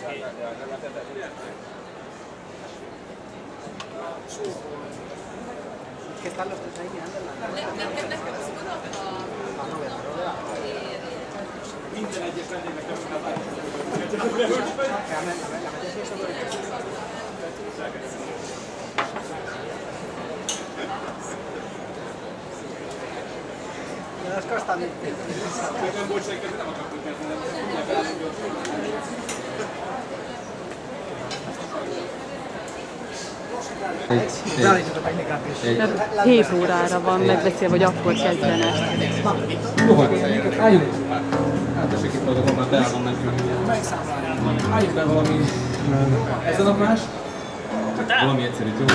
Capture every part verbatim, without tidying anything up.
Che sta lo stagiando minden egyes vendégnek nem ez costa di non vuoi che non ho Tehát hét órára van megbeszélve, hogy akkor kezdenek. Jó, álljunk! Átesik itt azokon, mert beállom nekünk. Álljunk be valami... Ezen a más? Valami egyszerűt, jó?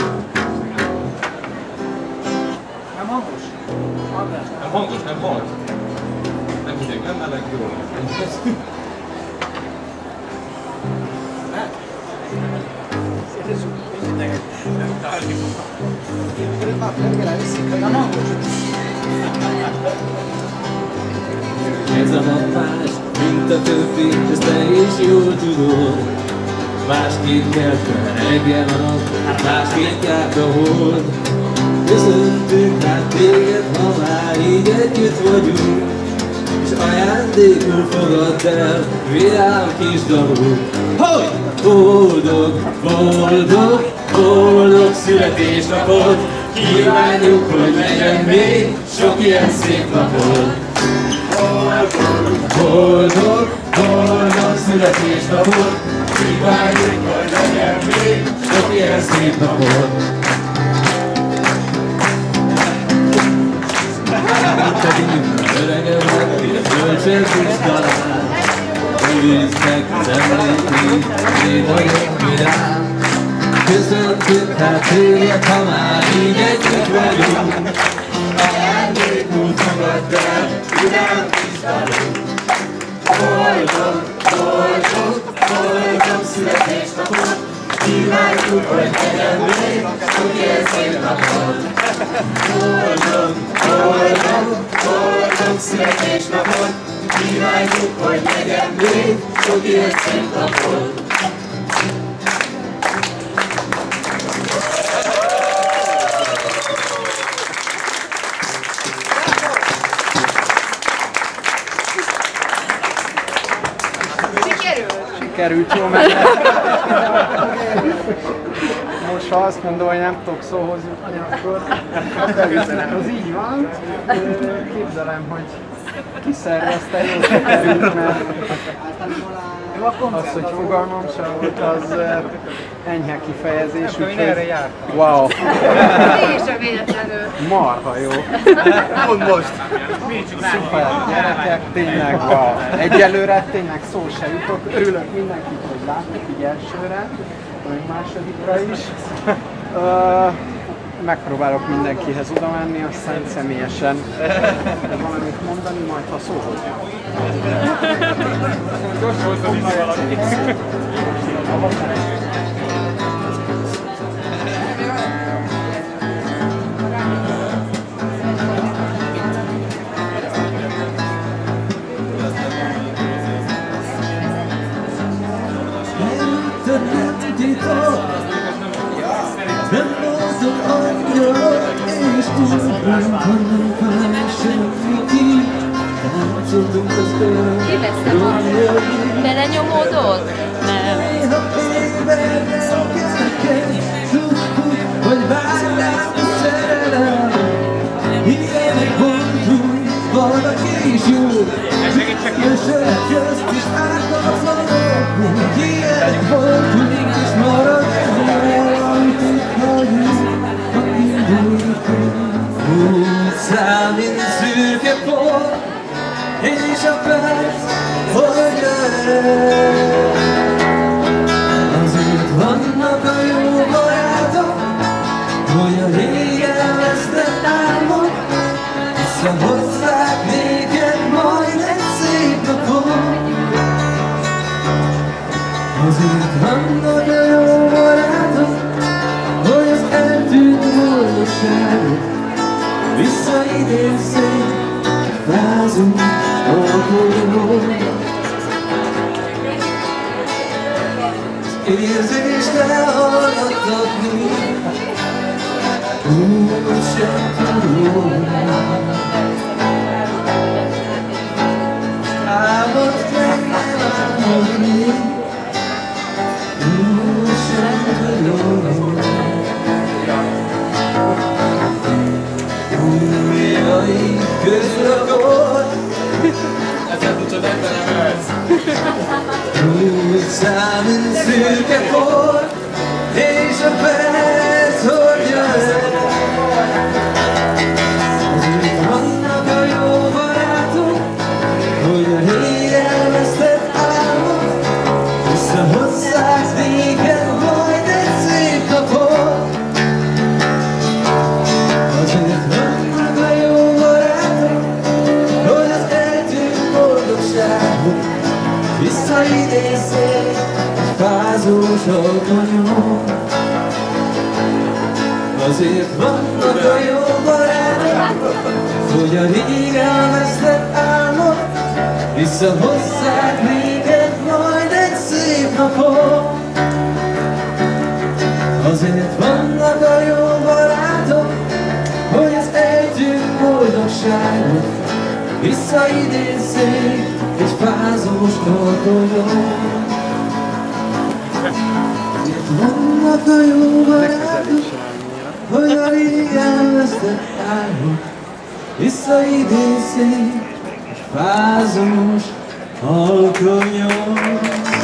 Nem hangos? Nem hangos, nem halt. Nem hideg, nem meleg, jó. Ez a nap más, mint a többi, ezt te is jól tudod. Másképp kelt fel reggel a nap, másképp járt a hold. Köszöntünk hát téged, ha már így együtt vagyunk, és ajándékul fogadd el vidám kis dalunk. Hogy! Boldog, boldog, boldog születésnapod! Kívánjuk, hogy legyen még sok ilyen szép napod! Boldog, boldog, boldog születésnapod! Kívánjuk, hogy legyen még sok ilyen szép napod! Öregem meg, töltsen kis talán! Őrizd meg az emlékét, én vagyok vidám. Köszöntünk hát téged, ha már így együtt vagyunk. Ajándékul fogadd el, vidám kis dalunk. Boldog, boldog, boldog születésnapod! Kívánjuk, hogy legyen még sok ilyen szép napod! Boldog, boldog, boldog születésnapod! Kívánjuk, hogy legyen még sok ilyen szép napod! Sikerült, jó, mert most ha azt mondom, hogy nem tudok szóhoz jutni, akkor az így van. Képzelem, hogy kiszervezte, jó sikerült, mert az, hogy fogalmam sem volt, az enyhe kifejezés, úgyhogy wow! Teljesen véletlenül. Marha jó! Pont most! Szuper, gyerekek, tényleg wow! Egyelőre tényleg szó se jutok, örülök mindenkit, hogy látok így elsőre, még másodikra is. Uh, megpróbálok mindenkihez oda menni, aztán személyesen valamit mondani, majd ha szóhoz. Nem mozdul angyal, és tudunk, ha nem fáj senki. Táncoltunk az öröm. Belenyomódott? Nem. Néha éberem kereken, tudtuk, hogy vár rám a szerelem. Ilyenek voltunk, valaki is jó. Jösset közt is ártatlanok. Ilyenek voltunk, és maradjunk. Utcán, mint szürke pont, és a perc, hogy el. Azért vannak a jó barátok, hogy a régen vesztett álmok visszahozzák néked majd egy szép napon. Azért vannak a jó barátok, hogy az eltűnt boldogságot visszaidézzék, fázunk alkoholból. egy érzést elhallgattatni. Úgy sem tudom, álmot kellene álmodni. Úgy sem tudom, ujjai közül a gól. Ezzel tudod egyben Úgy számít szürke por, és a perc hordja el. Azért vannak a jó barátok, hogy a rég elvesztett álmot visszahozzák néked majd egy szép napon. Azért vannak a jó barátok, hogy az eltűnt boldogságot visszaidézzék egy fázós alkonyon. Azért vannak a jó barátok, hogy a rég elvesztett álmot visszahozzák néked majd egy szép napon. Azért vannak a jó barátok, hogy az eltűnt boldogságot visszaidézzék egy fázós alkonyon. Azért vannak a jó barátok, hogy a rég elvesztett álmot visszaidézzék egy fázós alkonyon.